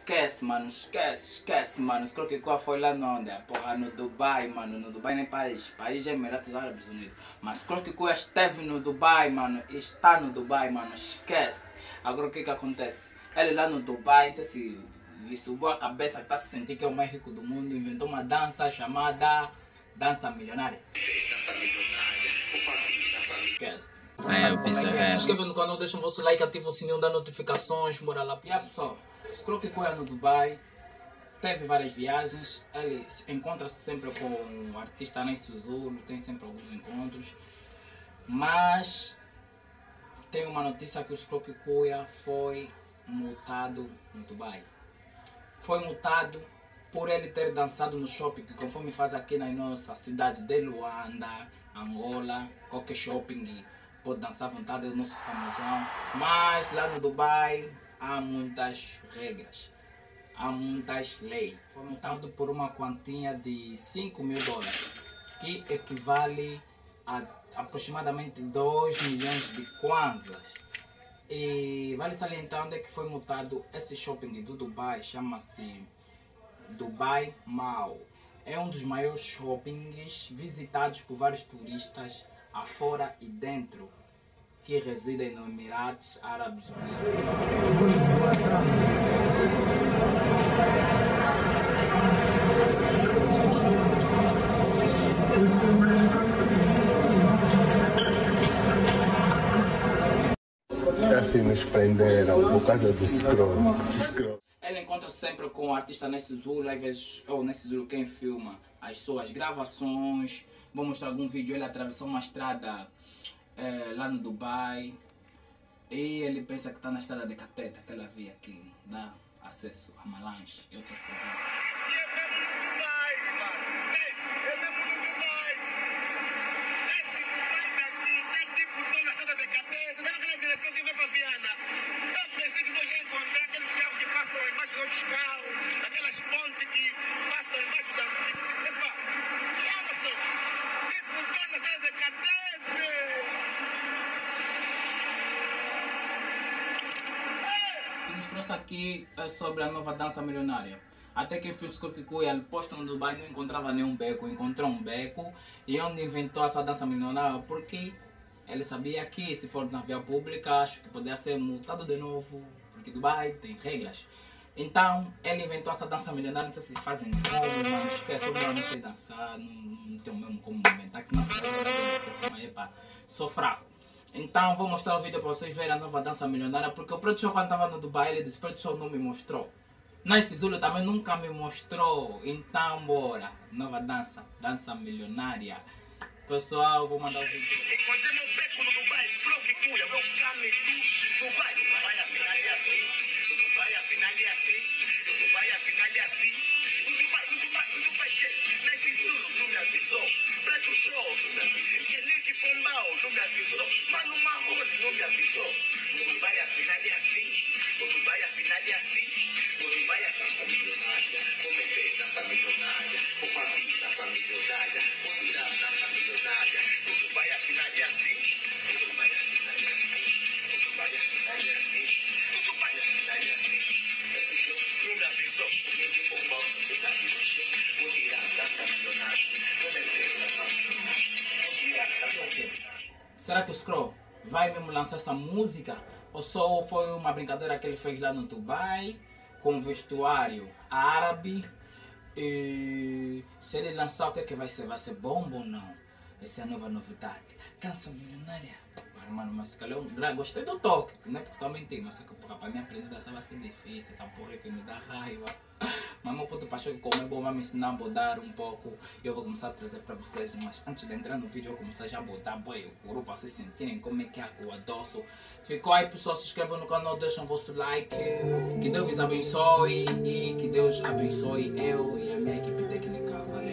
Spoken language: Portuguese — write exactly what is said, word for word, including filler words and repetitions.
esquece, mano, esquece, esquece, mano. Esse Croquicó foi lá no onde? Porra, no Dubai, mano. No Dubai nem país. País é Emirados Árabes Unidos. Mas Croquicó esteve no Dubai, mano. Está no Dubai, mano. Esquece. Agora o que que acontece? Ele lá no Dubai, não sei se lhe subiu a cabeça que está se sentindo que é o mais rico do mundo. Inventou uma dança chamada Dança Milionária. Esquece. É, eu penso, é. Se inscreva no canal, deixa o vosso like, ativa o sininho das notificações, bora lá. E aí, pessoal, esse Croquicó é no Dubai, teve várias viagens, ele encontra-se sempre com o artista Nesse Zulu, tem sempre alguns encontros, mas tem uma notícia que o Croquicó foi multado no Dubai. Foi multado por ele ter dançado no shopping, que conforme faz aqui na nossa cidade de Luanda, Angola, qualquer shopping pode dançar à vontade, é o nosso famosão. Mas lá no Dubai há muitas regras, há muitas leis. Foi multado por uma quantia de cinco mil dólares, que equivale a aproximadamente dois milhões de kwanzas. E vale salientar onde é que foi multado esse shopping do Dubai, chama-se Dubai Mall. É um dos maiores shoppings visitados por vários turistas afora e dentro que residem nos Emirados Árabes Unidos. Assim nos prenderam por causa do scroll. Ele encontra sempre com o artista Nesse Zulu, às vezes, ou Nesse Zulu quem filma as suas gravações. Vou mostrar algum vídeo, ele atravessou uma estrada é, lá no Dubai. E ele pensa que está na estrada de Cateta, aquela via que dá acesso a Malange e outras províncias. O que nos trouxe aqui é sobre a nova dança milionária. Até que fez Croquicó, ele posto no Dubai, não encontrava nenhum beco, encontrou um beco e onde inventou essa dança milionária, porque ele sabia que se for na via pública, acho que poderia ser multado de novo, porque Dubai tem regras. Então ele inventou essa dança milionária, não sei se fazem como, mas esquece, eu não sei dançar, não, não tenho mesmo como inventar, que senão eu sou fraco. Então vou mostrar o vídeo para vocês verem a nova dança milionária, porque o Preto Show quando estava no Dubai, ele disse, Preto Show não me mostrou. Nesse Zulu também nunca me mostrou, então bora, nova dança, dança milionária. Pessoal, vou mandar o vídeo. Encontrei meu beco no Dubai, Croquicó, meu carne do Dubai. Dubai afinal é assim, Dubai afinal é assim, Dubai afinal é assim. O Dubai, o Dubai, o Dubai cheio, Nesse Zulu não me avisou. Preto Show não me avisou, Yeliki Pombal não me avisou, Mano Marrone não me avisou. O Dubai afinal é assim, o Dubai afinal é assim. O Dubai é dança milionária, o Mete dança milionária, o Papi dança milionária, o Irã dança milionária. O Dubai afinal é assim, o Dubai afinal é assim, o Dubai afinal é assim, o Dubai afinal é assim. O show não me avisou, o Yeliki Pombal não me avisou, o Irã dança milionária, o Mete dança milionária, o Irã dança milionária. Será que o Scroll vai mesmo lançar essa música? Ou só foi uma brincadeira que ele fez lá no Dubai com vestuário árabe? E se ele lançar, o que é que vai ser? Vai ser bom ou não? Essa é a nova novidade. Dança milionária. Mano, mas se calhar eu gostei do toque, não é porque também tem, mas é que porra, para mim aprender a dançar vai ser difícil, essa porra que me dá raiva. Mas meu puto paixão que como é bom vai me ensinar a bodar um pouco e eu vou começar a trazer para vocês, mas antes de entrar no vídeo eu vou começar já a botar boi o couro para vocês sentirem como é que é o adoço. Ficou aí pessoal, se inscrevam no canal, deixem o vosso like, que Deus vos abençoe e que Deus abençoe eu e a minha equipe técnica. Valeu.